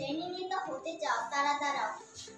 শ্রেণী নেতা হতে চাও তারা দাঁড়াও।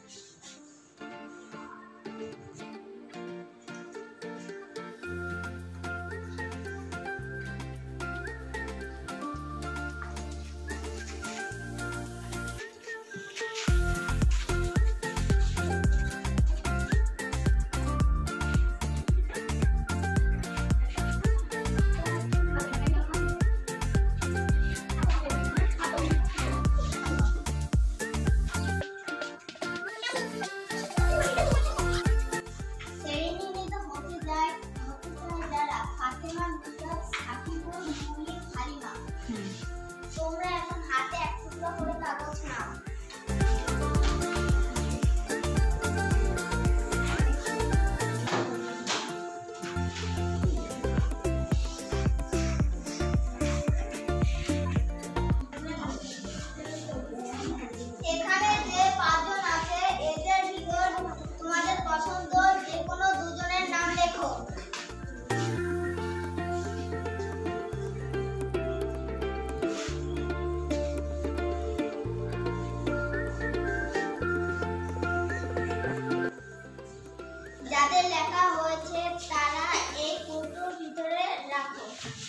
তোমরা এখন হাতে এক টুকরো করে কাগজ নাও। এখানে যে পাঁচজন আছে এদের ভিতর তোমাদের পছন্দ যে কোনো দুজনের নাম লেখো। যাদের লেখা হয়েছে তারা এই কৌটোর ভিতরে রাখো।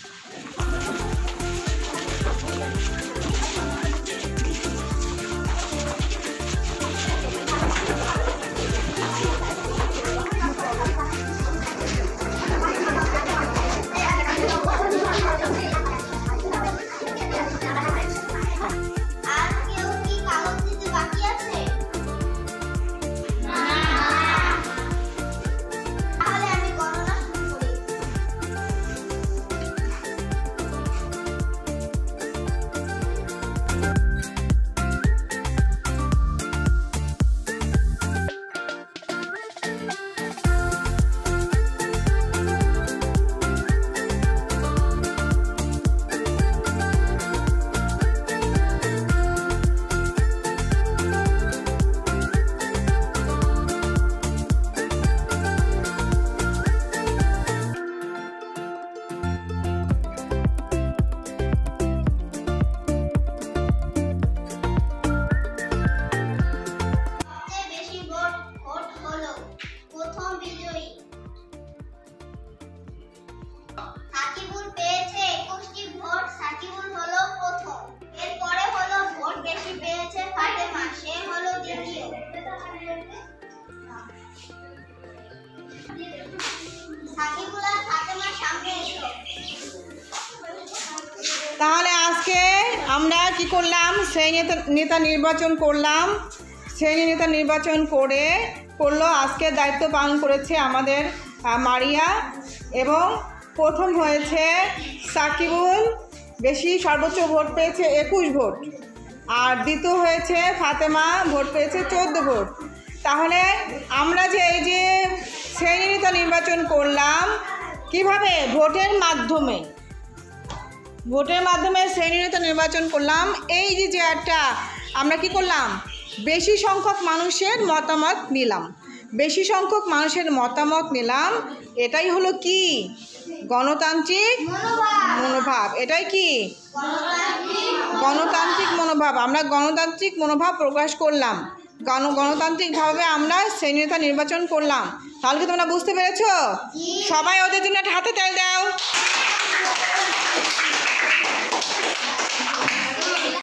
আর কেউ কি কাগজ দিতে বাকি আছে? সাকিবুল পেয়েছে 21টি ভোট, সাকিবুল হলো প্রথম। এরপরে হলো ভোট বেশি পেয়েছে ফাতেমা, সে হলো দ্বিতীয়। সাকিবুল আর ফাতেমা সামনে এসো। তাহলে আজকে আমরা কি করলাম? শ্রেণী নেতা নির্বাচন করলাম। শ্রেণী নেতা নির্বাচন করলো আজকে দায়িত্ব পালন করেছে আমাদের মারিয়া, এবং প্রথম হয়েছে সাকিবুল, বেশি সর্বোচ্চ ভোট পেয়েছে 21 ভোট, আর দ্বিতীয় হয়েছে ফাতেমা, ভোট পেয়েছে 14 ভোট। তাহলে আমরা যে এই যে শ্রেণী নেতা নির্বাচন করলাম কিভাবে? ভোটের মাধ্যমে শ্রেণী নেতা নির্বাচন করলাম। এই যে একটা আমরা কি করলাম? বেশি সংখ্যক মানুষের মতামত নিলাম। এটাই হলো কি? গণতান্ত্রিক মনোভাব। এটাই কি? গণতান্ত্রিক মনোভাব। আমরা গণতান্ত্রিক মনোভাব প্রকাশ করলাম, গণতান্ত্রিকভাবে আমরা শ্রেণী নেতা নির্বাচন করলাম। তাহলে কি তোমরা বুঝতে পেরেছো? সবাই ওদের জন্য একটা হাতে তালি দাও।